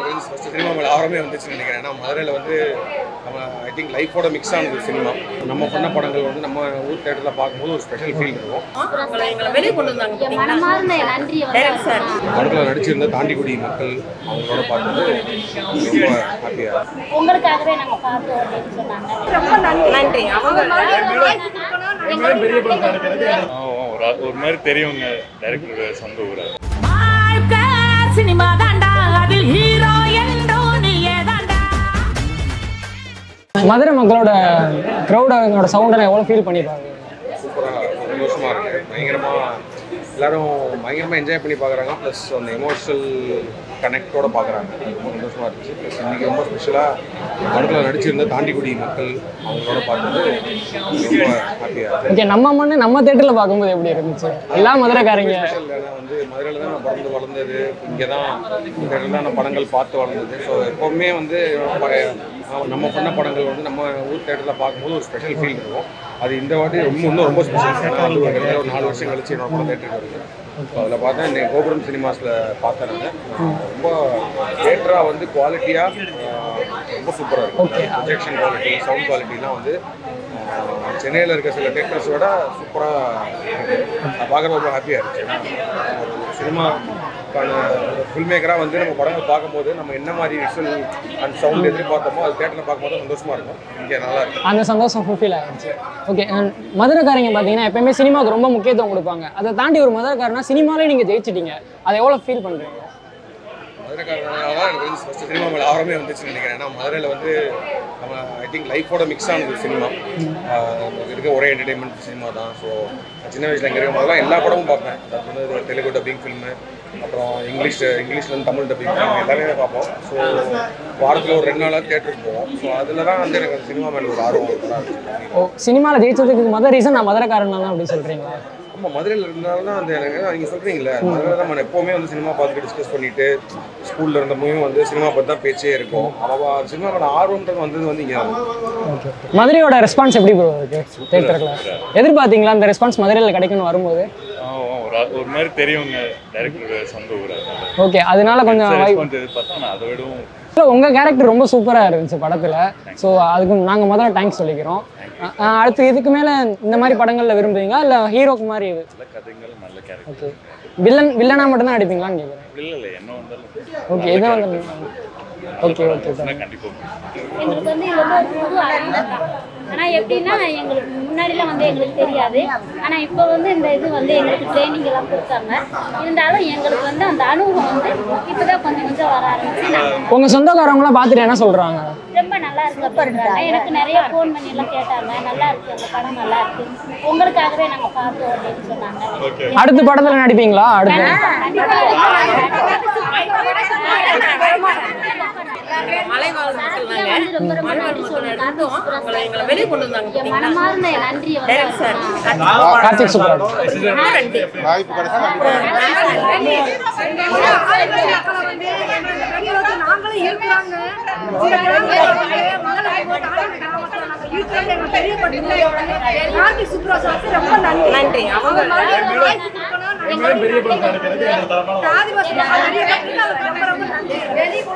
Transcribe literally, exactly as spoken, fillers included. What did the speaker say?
எனக்கு first cinema மேலே ஆர்வமே வந்துச்சுன்னு நினைக்கிறேன். ஏன்னா மதுரையில் வந்து நம்ம ஐ திங்க் லைஃபோட மிக்ஸ் ஆனது சினிமா. நம்ம பண்ண படங்கள் வந்து நம்ம ஊர் தேட்டரில் பார்க்கும்போது ஒரு ஸ்பெஷல் ஃபீல் இருக்கும். படத்தில் நடிச்சிருந்த தாண்டிக்குடி மக்கள் அவங்களோட பார்த்தது ரொம்ப ஹாப்பியாக. உங்களுக்காகவே நாங்கள் பார்த்தோம் அப்படின்னு சொன்னாங்க. ரொம்ப நன்றி. ஒரு மாதிரி தெரியுங்க டைரக்டர் சொந்த ஊர். மதுரை மக்களோட க்ரௌடோட சவுண்டை எவ்வளோ ஃபீல் பண்ணிப்பாங்க? சூப்பராக சந்தோஷமாக இருக்குது. பயங்கரமாக எல்லோரும் பயங்கரமாக என்ஜாய் பண்ணி பார்க்குறாங்க. ப்ளஸ் அந்த எமோஷனல் கனெக்டோடு பார்க்குறாங்க. ரொம்ப சந்தோஷமாக இருந்துச்சு. ப்ளஸ் இன்றைக்கி ரொம்ப ஸ்பெஷலாக படத்தில் நடிச்சிருந்த தாண்டிக்குடி மக்கள் அவங்களோட பார்த்தது ரொம்ப ஹாப்பியாக. ஓகே, நம்ம மண்ணு நம்ம தேட்டரில் பார்க்கும்போது எப்படி இருந்துச்சு? எல்லா மதுரைக்காரங்க ஏன்னா வந்து மதுரையில் தான் நான் பிறந்து வளர்ந்தது, இங்கே தான் இந்த இடத்துல தான் நான் படங்கள் பார்த்து வளர்ந்தது. ஸோ எப்போவுமே வந்து நம்ம பண்ண படங்கள் வந்து நம்ம ஊர் தேட்டரில் பார்க்கும்போது ஒரு ஸ்பெஷல் ஃபீல் இருக்கும். அது இந்த வாட்டி ரொம்ப இன்னும் ரொம்ப ஸ்பெஷல். நான் வந்து ஒரு ஒரு நாலு வருஷம் கழிச்சு என்னோட படம் தேட்டருக்கு வருது. ஸோ அதில் பார்த்தா இன்னைக்கு கோபுரம் சினிமாஸில் பார்த்தேன் நான். ரொம்ப தேட்டராக வந்து குவாலிட்டியாக ரொம்ப சூப்பராக இருக்கும். ப்ரொஜெக்ஷன் குவாலிட்டி, சவுண்ட் குவாலிட்டிலாம் வந்து சென்னையில் இருக்க சில தேட்டர்ஸோட சூப்பராக நான் பார்க்குறது ரொம்ப ஹாப்பியாக இருந்துச்சு. ஏன்னா ஒரு சினிமாக்கான ஃபில்ம் மேக்கராக வந்து நம்ம படங்கள் பார்க்கும்போது நம்ம என்ன மாதிரி விஷுவல் அண்ட் சவுண்ட் எதிர்பார்த்தோமோ அது தேட்டரில் பார்க்கும்போது சந்தோஷமாக இருக்கும். இங்கே நல்லா இருக்கும். அந்த சந்தோஷம் ஃபுல்ஃபில் ஆகிடுச்சு. ஓகே, மதுரைக்காரங்க பார்த்தீங்கன்னா எப்பயுமே சினிமாவுக்கு ரொம்ப முக்கியத்துவம் கொடுப்பாங்க. அதை தாண்டி ஒரு மதுரைக்காரனா சினிமாலே நீங்கள் ஜெயிச்சிட்டீங்க, அதை எவ்வளோ ஃபீல் பண்ணுறீங்க? மதுரைக்காரனால தான் எனக்கு வந்து ஃபஸ்ட்டு சினிமா மேலே ஆர்வமே வந்துச்சுன்னு நினைக்கிறேன். ஏன்னா மதுரையில் வந்து நம்ம ஐ திங்க் லைஃபோட மிக்ஸ் ஆனது சினிமா. இருக்க ஒரே என்டர்டெயின்மெண்ட் சினிமா தான். ஸோ சின்ன வயசில் இங்கே இருக்கும் போதெல்லாம் எல்லா படமும் பார்ப்பேன். அதாவது வந்து தெலுங்கு டப்பிங் ஃபில்மு, அப்புறம் இங்கிலீஷ் இங்கிலீஷ்லேருந்து தமிழ் டப்பிங் ஃபில்ம் எல்லாமே பார்ப்போம். ஸோ வாரத்தில் ஒரு ரெண்டு நாளாக தேட்டருக்கு போவோம். ஸோ அதில் தான் வந்து எனக்கு சினிமா மேலே ஒரு ஆர்வம் இருந்துச்சு. ஓ, சினிமாவில் ஜெயிச்சதுக்கு மொதல் ரீசன் நான் மதுரைக்காரன் தான் அப்படி சொல்கிறீங்களா? ஆமாம், மதுரையில் இருந்தாலும் தான் அந்த எனக்கு நீங்கள் சொல்கிறீங்களே, மதுரையில் தான் நான் எப்போவுமே வந்து சினிமா பார்த்துட்டு டிஸ்கஸ் பண்ணிவிட்டு ஸ்கூலில் இருந்தப்போயும் வந்து சினிமா பற்றி தான் பேச்சே இருக்கும். அவள் சினிமாவோட ஆர்வம்ன்றது வந்தது வந்து இங்கே. மதுரையோட ரெஸ்பான்ஸ் எப்படி ப்ரோ இருக்கு தேட்டரில்? எதிர்பார்த்தீங்களா இந்த ரெஸ்பான்ஸ் மதுரையில் கிடைக்குன்னு வரும்போது? ஒரு மாதிரி தெரியுங்க டைரக்டர் சொந்த ஊர். ஓகே, அதனால கொஞ்சம் எதிர்பார்த்தா நான் அதை விடவும் உங்கள் கேரக்டர் ரொம்ப சூப்பராக இருந்துச்சு படத்தில். ஸோ அதுக்கு நாங்கள் முதல்ல தேங்க்ஸ் சொல்லிக்கிறோம். அடுத்து இதுக்கு மேலே இந்த மாதிரி படங்களில் விரும்புவீங்களா இல்லை ஹீரோக்கு மாதிரி? கதைகள் நல்ல கேரக்டர். ஓகே, வில்லன் வில்லனா மட்டும் தான் நடிப்பீங்களான்னு கேட்குறேன். இல்லை இல்லை என்ன வந்தாலும் ஓகே, எது வந்தாலும் ஓகே ஓகே சார். கண்டிப்பாக எங்களுக்கு வந்து இது வந்து ஒரு புது அனுபவம் தான். ஆனால் எப்படின்னா எங்களுக்கு முன்னாடிலாம் வந்து எங்களுக்கு தெரியாது. ஆனால் இப்போ வந்து இந்த இது வந்து எங்களுக்கு ட்ரைனிங் எல்லாம் கொடுத்தாங்க. இருந்தாலும் எங்களுக்கு வந்து அந்த அனுபவம் வந்து இப்போ தான் கொஞ்சம் கொஞ்சம் வர ஆரம்பிச்சு. உங்கள் சொந்தக்காரவங்களாம் பார்த்துட்டு என்ன சொல்கிறாங்க? ரொம்ப நல்லா இருக்கு அப்படின்றாங்க. எனக்கு நிறைய ஃபோன் பண்ணி எல்லாம் கேட்டாங்க. நல்லா இருக்கு, அந்த படம் நல்லா இருக்கு, உங்களுக்காகவே நாங்கள் பார்த்தோம் அப்படின்னு சொன்னாங்க. அடுத்த படத்தில் நடிப்பீங்களா? அடுத்து மலைவாழ் மக்கள் வெளியே கொண்டு வந்தாங்க. மனமார்ந்த நன்றியை கார்த்திக் சுப்ராஜ் நாங்களும் இருக்கிறாங்க. ரொம்ப நன்றி. அவங்க